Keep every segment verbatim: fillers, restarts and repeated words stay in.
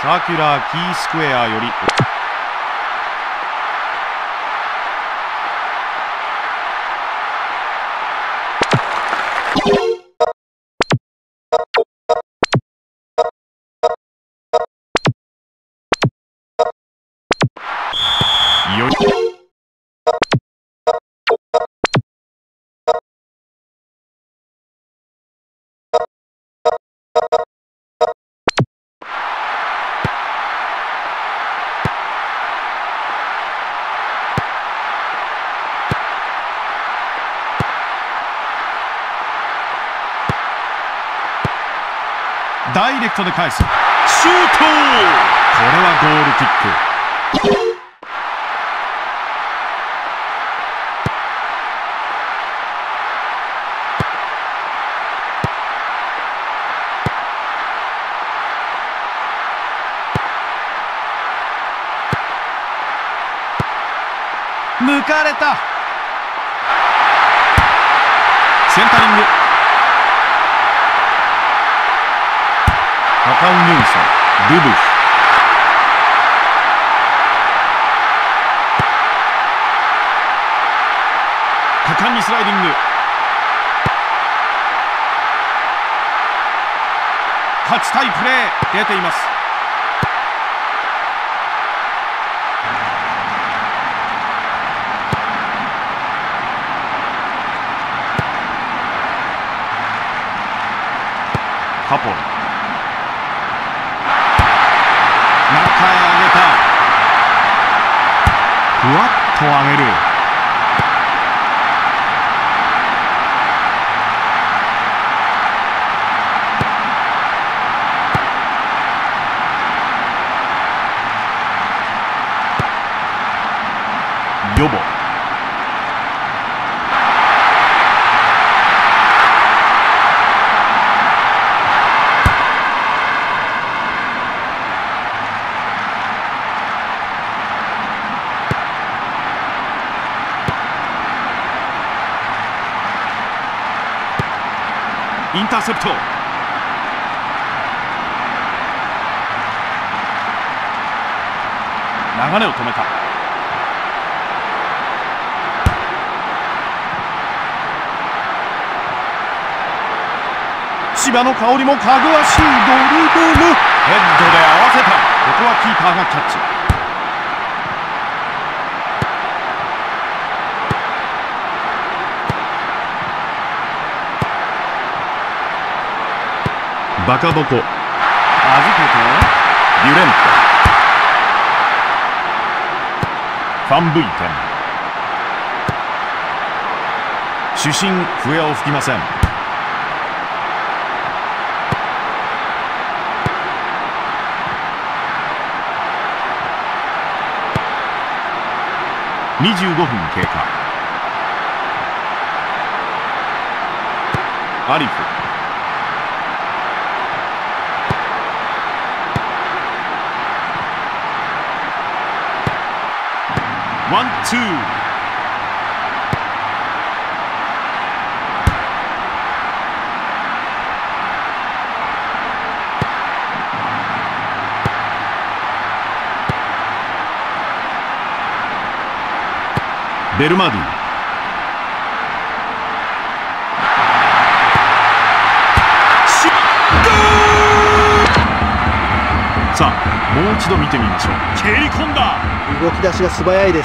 サーキュラーキースクエアよりよいダイレクトで返す。シュート。これはゴールキック。抜かれた。センタリング。高尾ユンソン、ルブフ。果敢にスライディング。勝ちたいプレー出ています。カポル。中へ上げた。ふわっと上げる。ヨボ。インターセプト。流れを止めた。芝の香りもかぐわしいドリブル。ヘッドで合わせた。ここはキーパーがキャッチ。バカボコ。預けてデュレント。ファンブイテン。主審笛を吹きません。にじゅうごふん経過。アリフ。ワンツー。ベルマディ。シュート。さあもう一度見てみましょう。蹴り込んだ。 動き出しが素早いです。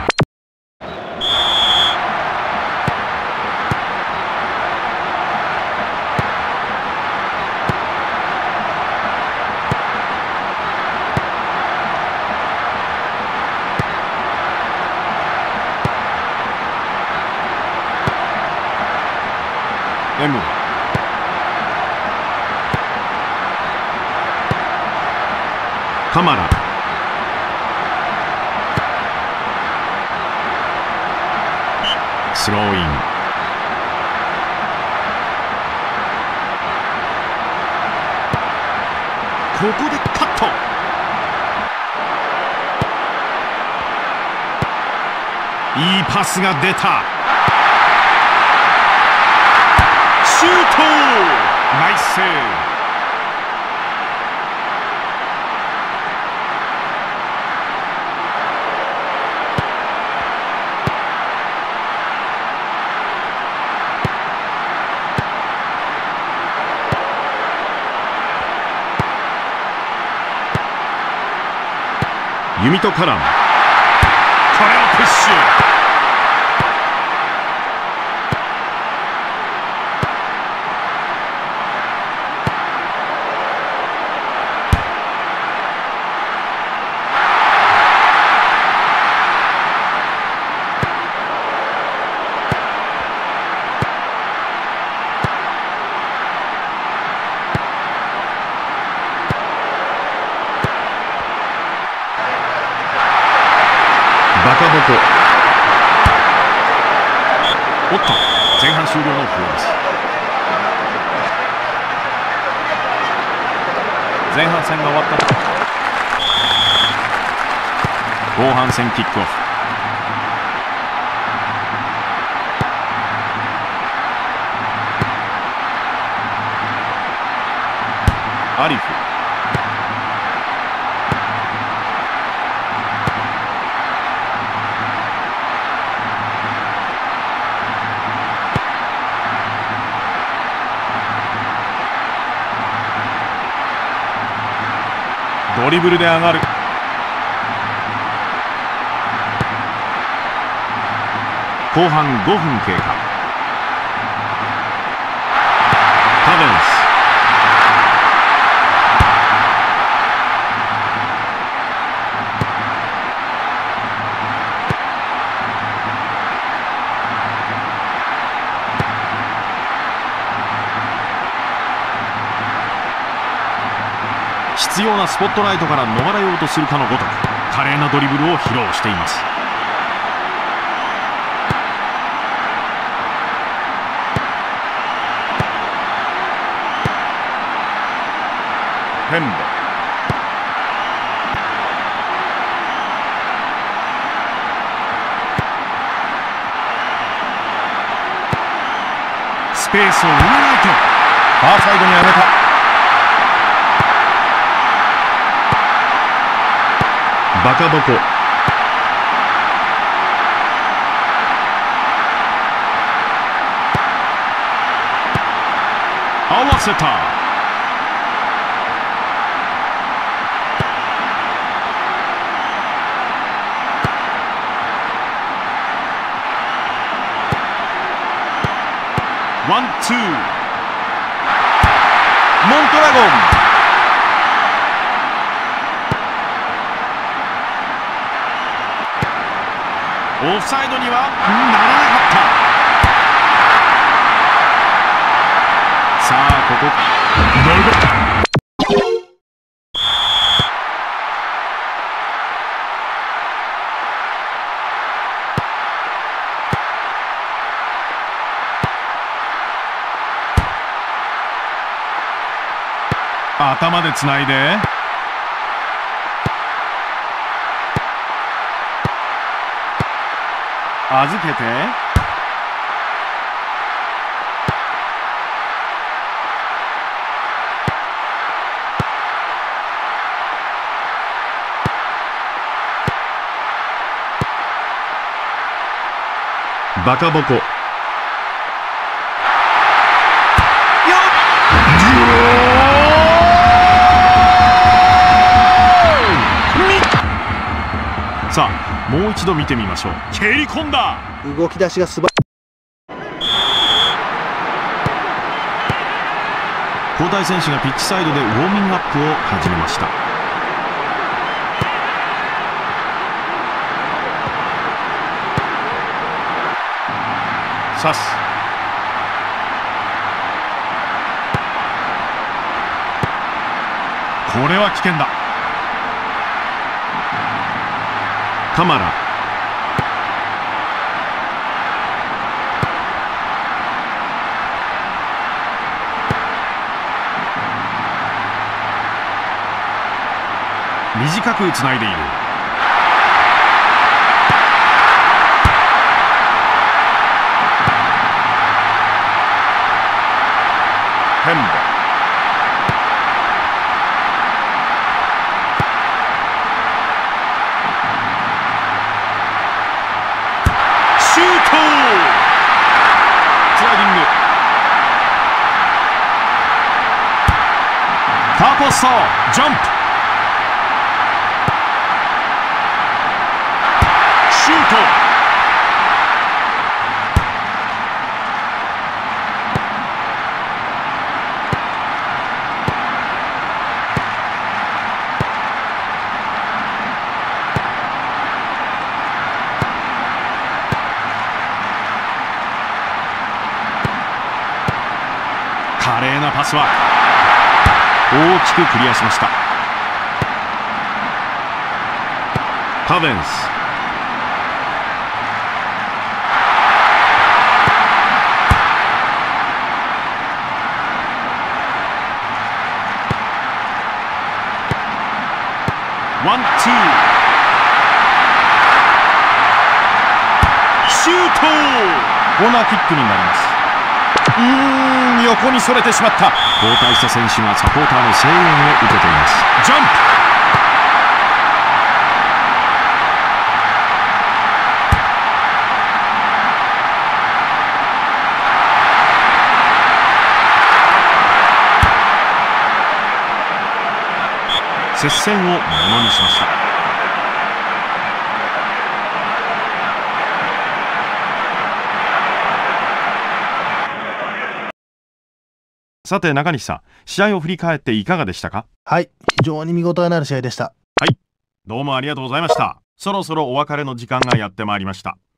エム。カマラ。スローイン。ここでカット。いいパスが出た。シュート。ナイスセーブ。 弓と絡む。これをプッシュ。バカボコ。おっと、前半終了の笛です。前半戦が終わったと。後半戦キックオフ。アリフ。ドリブルで上がる。後半ごふん経過。タベンス。必要なスポットライトから逃れようとするかのごとく華麗なドリブルを披露しています。ペンベ。スペースを埋めないと。ファーサイドに上げた。バカボコ。合わせた。ワンツー。モントラゴン。オフサイドにはならなかった。さあここ頭でつないで。預けて。バカボコ。さあもう一度見てみましょう。蹴り込んだ。 動き出しが素晴らしい。 交代選手がピッチサイドでウォーミングアップを始めました。サス。これは危険だ。カマラ。短くつないでいる。ヘンボ。シュート。スライディング。ファーポストジャンプ。 パスワーク、大きくクリアしました。パベンス、ワンツー、シュート。コーナーキックになります。うーん、横にそれてしまった。交代した選手がサポーターの声援を受けています。ジャンプ、接戦をものにしました。さて中西さん、試合を振り返っていかがでしたか？ はい、非常に見応えのある試合でした。 はい、どうもありがとうございました。そろそろお別れの時間がやってまいりました。